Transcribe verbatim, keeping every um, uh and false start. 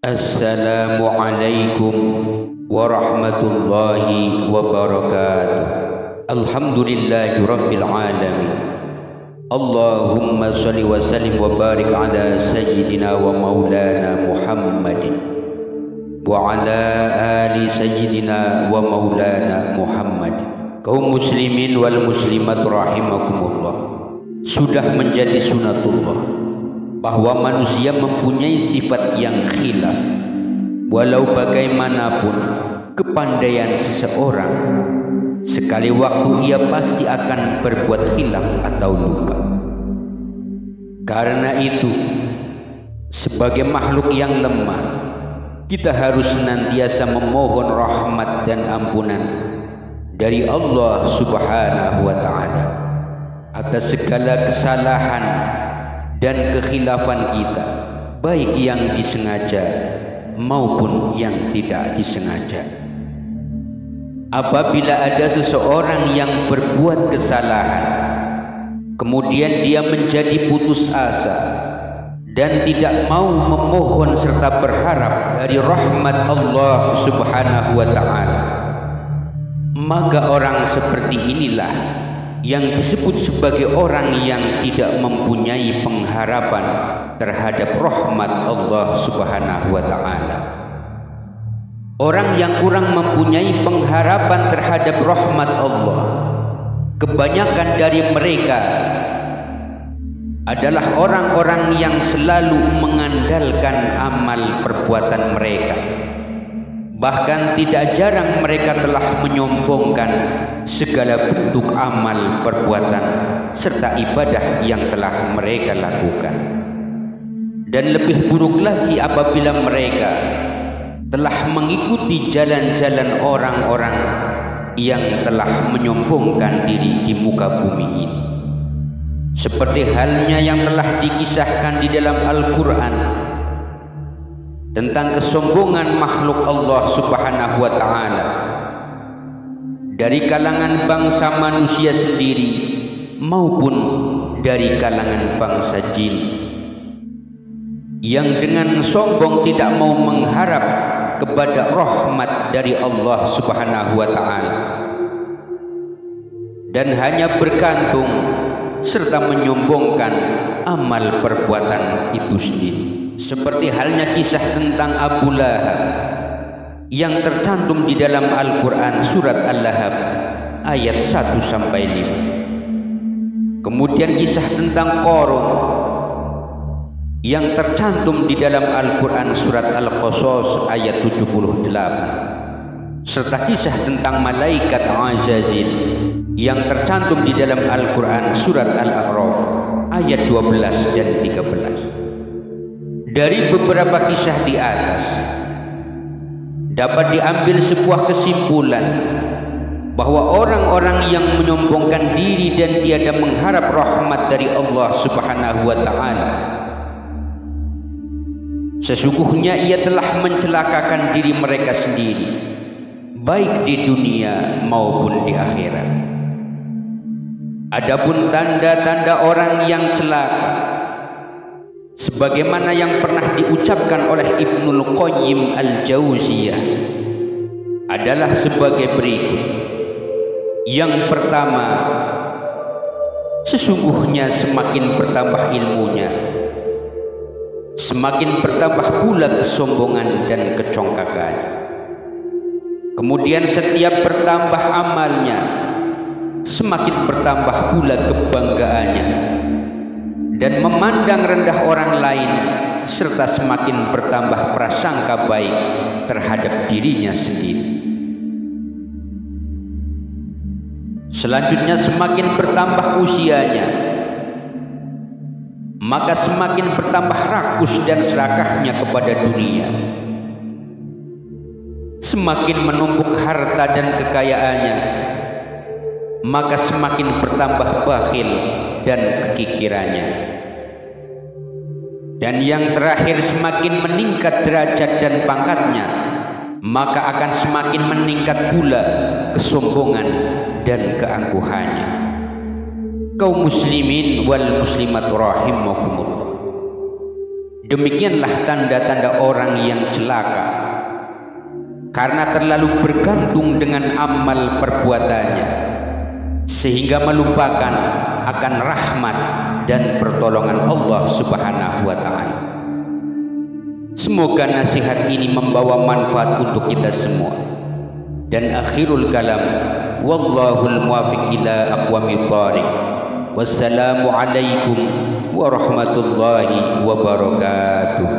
Assalamualaikum warahmatullahi wabarakatuh. Alhamdulillahi rabbil alamin. Allahumma salli wa sallim wa barik ala sayyidina wa maulana Muhammadin wa ala ali sayyidina wa maulana Muhammad. Kaum muslimin wal muslimat rahimakumullah, sudah menjadi sunatullah bahwa manusia mempunyai sifat yang khilaf. Walau bagaimanapun kepandaian seseorang, sekali waktu ia pasti akan berbuat khilaf atau lupa. Karena itu, sebagai makhluk yang lemah, kita harus senantiasa memohon rahmat dan ampunan dari Allah Subhanahu wa ta'ala atas segala kesalahan dan kekhilafan kita, baik yang disengaja maupun yang tidak disengaja. Apabila ada seseorang yang berbuat kesalahan, kemudian dia menjadi putus asa dan tidak mau memohon serta berharap dari rahmat Allah Subhanahu wa ta'ala, maka orang seperti inilah yang disebut sebagai orang yang tidak mempunyai pengharapan terhadap rahmat Allah Subhanahu wa ta'ala. Orang yang kurang mempunyai pengharapan terhadap rahmat Allah, kebanyakan dari mereka adalah orang-orang yang selalu mengandalkan amal perbuatan mereka. Bahkan tidak jarang mereka telah menyombongkan segala bentuk amal perbuatan serta ibadah yang telah mereka lakukan. Dan lebih buruk lagi apabila mereka telah mengikuti jalan-jalan orang-orang yang telah menyombongkan diri di muka bumi ini, seperti halnya yang telah dikisahkan di dalam Al-Quran tentang kesombongan makhluk Allah Subhanahu wa ta'ala dari kalangan bangsa manusia sendiri maupun dari kalangan bangsa jin, yang dengan sombong tidak mau mengharap kepada rahmat dari Allah Subhanahu wa ta'ala dan hanya bergantung serta menyombongkan amal perbuatan itu sendiri. Seperti halnya kisah tentang Abu Lahab yang tercantum di dalam Al-Quran surat Al-Lahab ayat satu sampai lima. Kemudian kisah tentang Qarun yang tercantum di dalam Al-Quran surat Al-Qasas ayat tujuh puluh delapan, serta kisah tentang malaikat Azazil yang tercantum di dalam Al-Quran surat Al-A'raf ayat dua belas dan tiga belas. Dari beberapa kisah di atas dapat diambil sebuah kesimpulan bahwa orang-orang yang menyombongkan diri dan tiada mengharap rahmat dari Allah Subhanahu wa ta'ala, sesungguhnya ia telah mencelakakan diri mereka sendiri, baik di dunia maupun di akhirat. Adapun tanda-tanda orang yang celaka, sebagaimana yang pernah diucapkan oleh Ibnul Qayyim Al-Jauziyah, adalah sebagai berikut. Yang pertama, sesungguhnya semakin bertambah ilmunya, semakin bertambah pula kesombongan dan kecongkakan. Kemudian setiap bertambah amalnya, semakin bertambah pula kebanggaannya dan memandang rendah orang lain, serta semakin bertambah prasangka baik terhadap dirinya sendiri. Selanjutnya, semakin bertambah usianya, maka semakin bertambah rakus dan serakahnya kepada dunia. Semakin menumpuk harta dan kekayaannya, maka semakin bertambah bakhil dan kekikirannya. Dan yang terakhir, semakin meningkat derajat dan pangkatnya, maka akan semakin meningkat pula kesombongan dan keangkuhannya. Kaum muslimin wal muslimat rahimakumullah, Demikianlah tanda-tanda orang yang celaka, karena terlalu bergantung dengan amal perbuatannya, sehingga melupakan akan rahmat dan pertolongan Allah Subhanahu wa Ta'ala. Semoga nasihat ini membawa manfaat untuk kita semua. Dan akhirul kalam, wallahul muwafiq ila aqwamit thariq. Wassalamu alaikum warahmatullahi wabarakatuh.